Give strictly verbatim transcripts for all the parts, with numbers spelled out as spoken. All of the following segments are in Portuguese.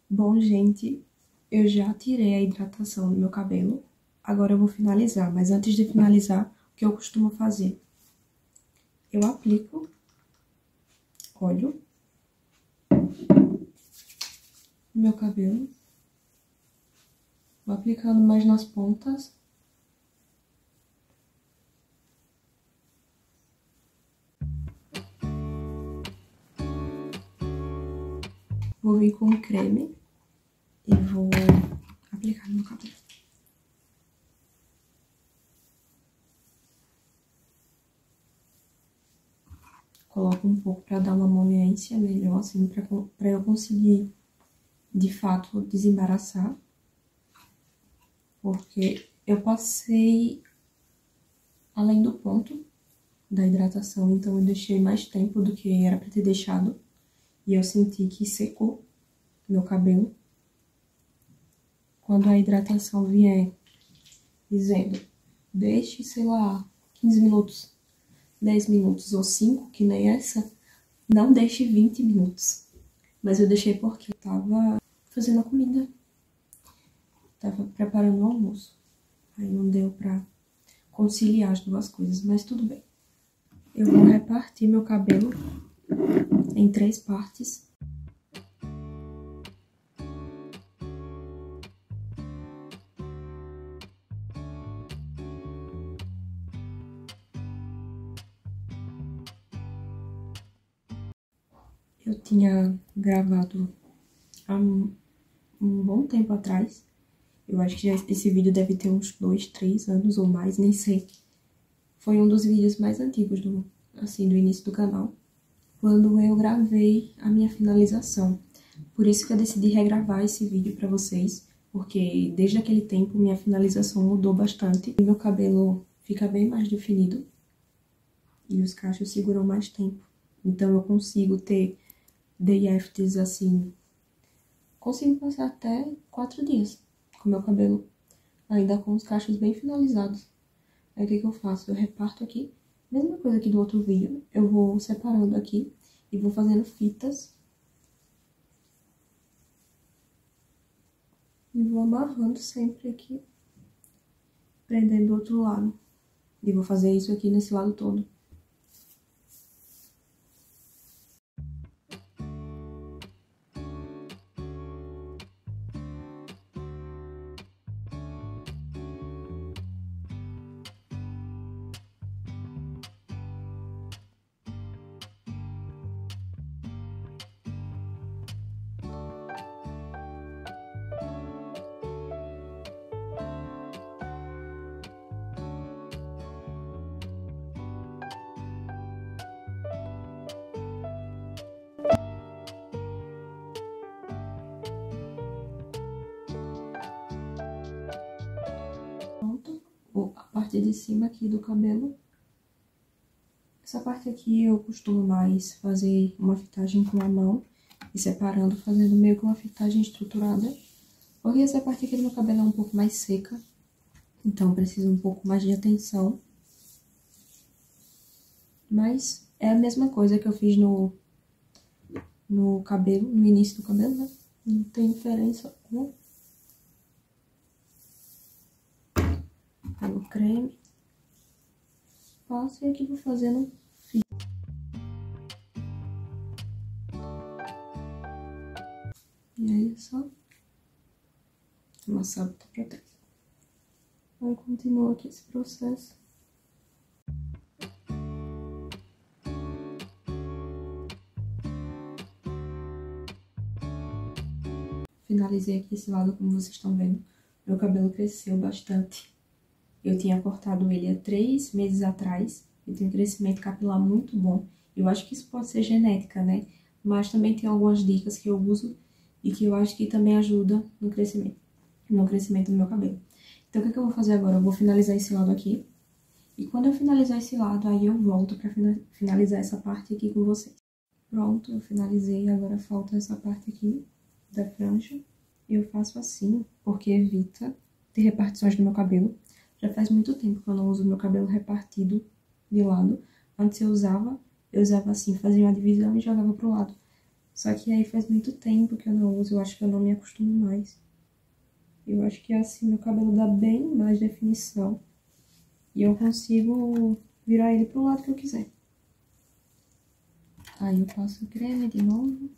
Bom, gente, eu já tirei a hidratação do meu cabelo. Agora eu vou finalizar, mas antes de finalizar, o que eu costumo fazer? Eu aplico óleo no meu cabelo. Vou aplicando mais nas pontas. Vou vir com creme e vou aplicar no meu cabelo. Coloco um pouco pra dar uma movimência melhor, assim, pra, pra eu conseguir, de fato, desembaraçar. Porque eu passei além do ponto da hidratação, então eu deixei mais tempo do que era pra ter deixado. E eu senti que secou meu cabelo. Quando a hidratação vier dizendo, deixe, sei lá, quinze minutos, dez minutos ou cinco, que nem essa, não deixe vinte minutos. Mas eu deixei porque eu tava fazendo a comida. Tava preparando o almoço. Aí não deu pra conciliar as duas coisas, mas tudo bem. Eu vou repartir meu cabelo em três partes. Eu tinha gravado há um, um bom tempo atrás. Eu acho que já esse vídeo deve ter uns dois, três anos ou mais, nem sei. Foi um dos vídeos mais antigos do, assim, do início do canal, quando eu gravei a minha finalização. Por isso que eu decidi regravar esse vídeo pra vocês, porque desde aquele tempo minha finalização mudou bastante. E meu cabelo fica bem mais definido e os cachos seguram mais tempo. Então eu consigo ter day afters assim, consigo passar até quatro dias com meu cabelo, ainda com os cachos bem finalizados. Aí o que que eu faço? Eu reparto aqui, mesma coisa aqui do outro vídeo, eu vou separando aqui e vou fazendo fitas. E vou amarrando sempre aqui, prendendo do outro lado. E vou fazer isso aqui nesse lado todo. Pronto, a parte de cima aqui do cabelo. Essa parte aqui eu costumo mais fazer uma fitagem com a mão e separando, fazendo meio que uma fitagem estruturada. Porque essa parte aqui do meu cabelo é um pouco mais seca, então precisa um pouco mais de atenção. Mas é a mesma coisa que eu fiz no, no cabelo, no início do cabelo, né? Não tem diferença alguma. Pego o creme, passo e aqui vou fazendo fio. E aí é só amassar tá pra trás. Aí continua aqui esse processo. Finalizei aqui esse lado, como vocês estão vendo. Meu cabelo cresceu bastante. Eu tinha cortado ele há três meses atrás. Eu tenho um crescimento capilar muito bom. Eu acho que isso pode ser genética, né? Mas também tem algumas dicas que eu uso e que eu acho que também ajuda no crescimento, no crescimento do meu cabelo. Então, o que, que eu vou fazer agora? Eu vou finalizar esse lado aqui. E quando eu finalizar esse lado, aí eu volto pra finalizar essa parte aqui com vocês. Pronto, eu finalizei. Agora falta essa parte aqui da franja. Eu faço assim, porque evita ter repartições no meu cabelo. Já faz muito tempo que eu não uso meu cabelo repartido de lado. Antes eu usava, eu usava assim, fazia uma divisão e jogava pro lado. Só que aí faz muito tempo que eu não uso, eu acho que eu não me acostumo mais. Eu acho que assim meu cabelo dá bem mais definição. E eu consigo virar ele pro lado que eu quiser. Aí eu passo o creme de novo.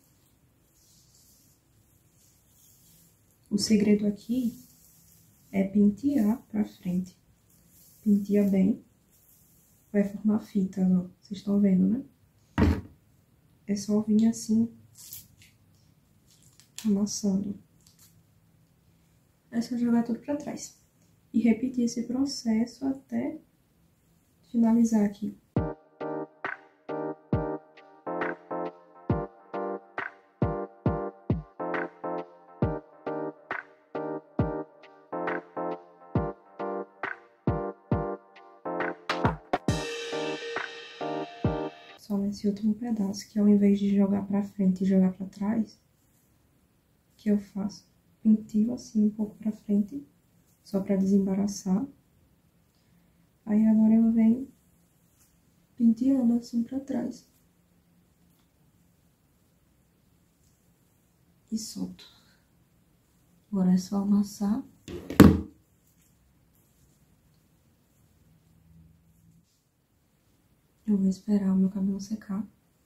O segredo aqui é pentear pra frente. Penteia bem. Vai formar fita, ó. Vocês estão vendo, né? É só vir assim, amassando. É só jogar tudo pra trás. E repetir esse processo até finalizar aqui. Só nesse último pedaço, que ao invés de jogar pra frente e jogar pra trás, que eu faço? Pentio assim um pouco pra frente, só pra desembaraçar. Aí agora eu venho penteando assim pra trás. E solto. Agora é só amassar. Eu vou esperar o meu cabelo secar.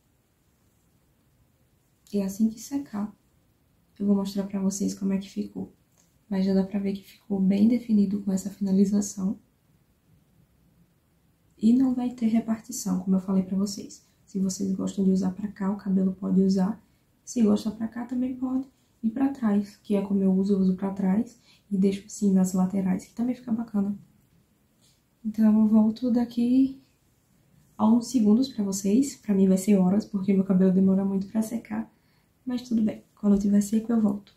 E assim que secar, eu vou mostrar pra vocês como é que ficou. Mas já dá pra ver que ficou bem definido com essa finalização. E não vai ter repartição, como eu falei pra vocês. Se vocês gostam de usar pra cá, o cabelo pode usar. Se gosta pra cá, também pode. E pra trás, que é como eu uso, eu uso pra trás. E deixo assim nas laterais, que também fica bacana. Então eu volto daqui a uns segundos pra vocês. Pra mim vai ser horas, porque meu cabelo demora muito pra secar. Mas tudo bem, quando eu tiver seco eu volto.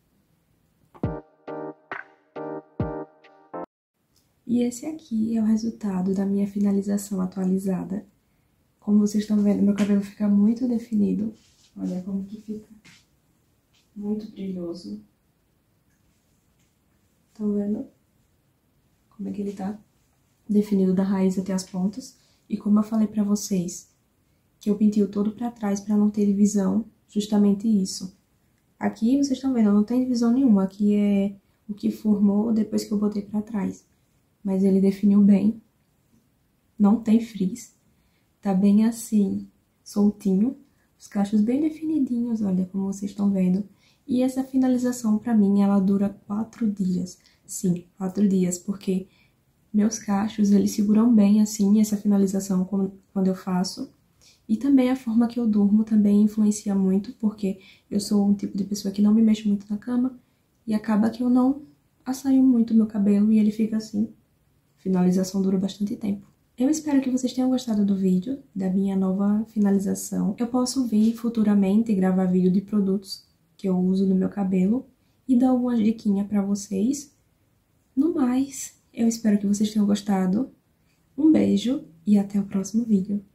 E esse aqui é o resultado da minha finalização atualizada. Como vocês estão vendo, meu cabelo fica muito definido. Olha como que fica. Muito brilhoso. Estão vendo? Como é que ele tá? Definido da raiz até as pontas. E como eu falei pra vocês, que eu penteio todo pra trás pra não ter divisão, justamente isso. Aqui vocês estão vendo, não tem divisão nenhuma. Aqui é o que formou depois que eu botei pra trás. Mas ele definiu bem. Não tem frizz. Tá bem assim, soltinho. Os cachos bem definidinhos, olha como vocês estão vendo. E essa finalização, pra mim, ela dura quatro dias. Sim, quatro dias, porque meus cachos, eles seguram bem, assim, essa finalização quando eu faço. E também a forma que eu durmo também influencia muito, porque eu sou um tipo de pessoa que não me mexe muito na cama. E acaba que eu não assaio muito o meu cabelo e ele fica assim. A finalização dura bastante tempo. Eu espero que vocês tenham gostado do vídeo, da minha nova finalização. Eu posso vir futuramente gravar vídeo de produtos que eu uso no meu cabelo e dar algumas diquinhas pra vocês. No mais, eu espero que vocês tenham gostado. Um beijo e até o próximo vídeo.